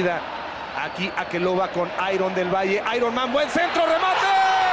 vida aquí a que lo va con Iron del Valle. Iron Man, buen centro, remate.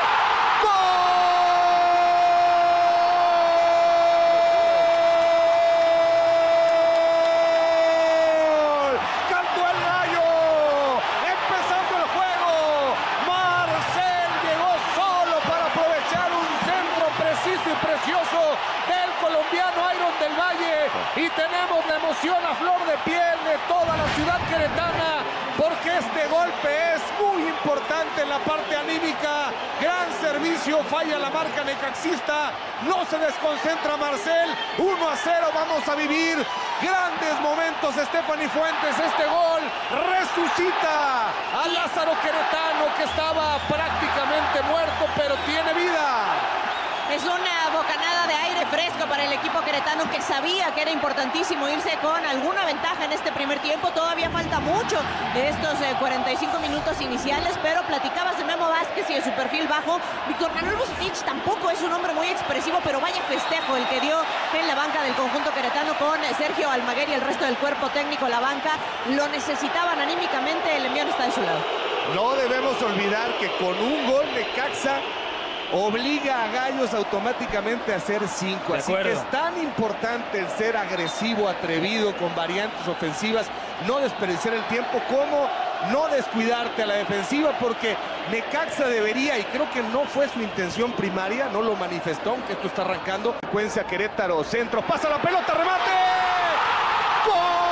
Precioso del colombiano Iron del Valle, y tenemos la emoción a flor de piel de toda la ciudad queretana, porque este golpe es muy importante en la parte anímica. Gran servicio, falla la marca necaxista, no se desconcentra Marcel. 1-0, vamos a vivir grandes momentos. Stephanie Fuentes, este gol resucita a Lázaro Queretano, que estaba prácticamente muerto, pero tiene vida. Es una bocanada de aire fresco para el equipo queretano, que sabía que era importantísimo irse con alguna ventaja en este primer tiempo. Todavía falta mucho de estos 45 minutos iniciales, pero platicabas de Memo Vázquez y de su perfil bajo. Víctor Manuel Vucetich tampoco es un hombre muy expresivo, pero vaya festejo el que dio en la banca del conjunto queretano con Sergio Almaguer y el resto del cuerpo técnico. La banca lo necesitaban anímicamente, el envión está de su lado. No debemos olvidar que con un gol de Necaxa obliga a Gallos automáticamente a hacer 5. Así que es tan importante el ser agresivo, atrevido, con variantes ofensivas, no desperdiciar el tiempo, como no descuidarte a la defensiva, porque Necaxa debería, y creo que no fue su intención primaria, no lo manifestó, aunque esto está arrancando. Secuencia Querétaro, centro, pasa la pelota, remate. ¡Gol!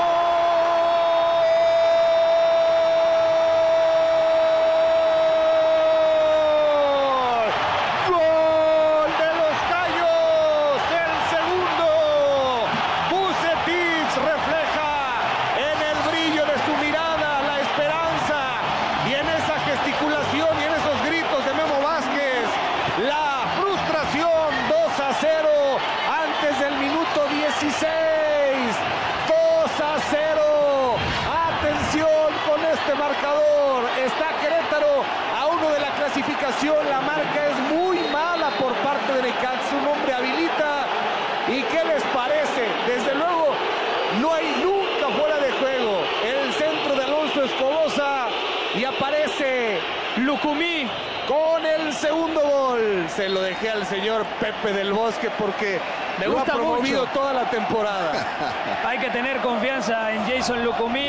La marca es muy mala por parte de Necaxa. Un hombre habilita. ¿Y qué les parece? Desde luego, no hay nunca fuera de juego. El centro de Alonso Escobosa, y aparece Lucumí con el segundo gol. Se lo dejé al señor Pepe del Bosque porque me gusta, ha promovido mucho toda la temporada. Hay que tener confianza en Jason Lucumí.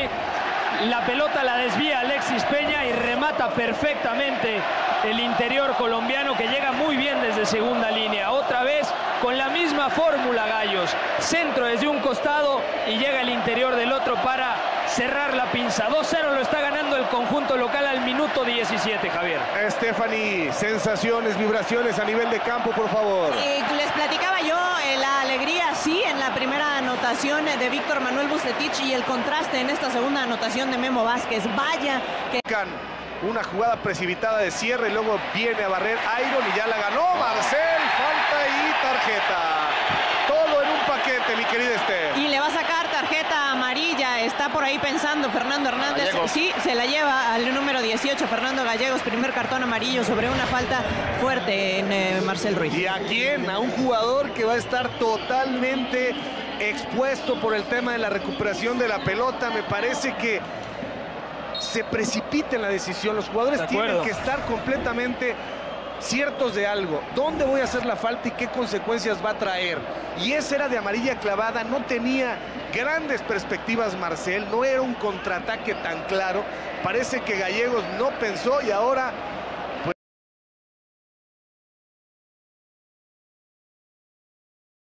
La pelota la desvía Alexis Peña y remata perfectamente el interior colombiano, que llega muy bien desde segunda línea. Otra vez con la misma fórmula Gallos. Centro desde un costado y llega el interior del otro para cerrar la pinza. 2-0 lo está ganando el conjunto local al minuto 17, Javier. Stephanie, sensaciones, vibraciones a nivel de campo, por favor. Les platicaba yo la alegría, sí, en la primera anotación de Víctor Manuel Vucetich, y el contraste en esta segunda anotación de Memo Vázquez. Vaya que... Una jugada precipitada de cierre, y luego viene a barrer Iron y ya la ganó Marcel. Falta y tarjeta. Todo en un paquete, mi querida Esther. Y le va a sacar tarjeta amarilla. Está por ahí pensando Fernando Hernández. Gallegos. Sí, se la lleva al número 18, Fernando Gallegos. Primer cartón amarillo sobre una falta fuerte en Marcel Ruiz. ¿Y a quién? A un jugador que va a estar totalmente expuesto por el tema de la recuperación de la pelota. Me parece que se precipita en la decisión. Los jugadores tienen que estar completamente ciertos de algo. ¿Dónde voy a hacer la falta y qué consecuencias va a traer? Y esa era de amarilla clavada. No tenía grandes perspectivas Marcel. No era un contraataque tan claro. Parece que Gallegos no pensó, y ahora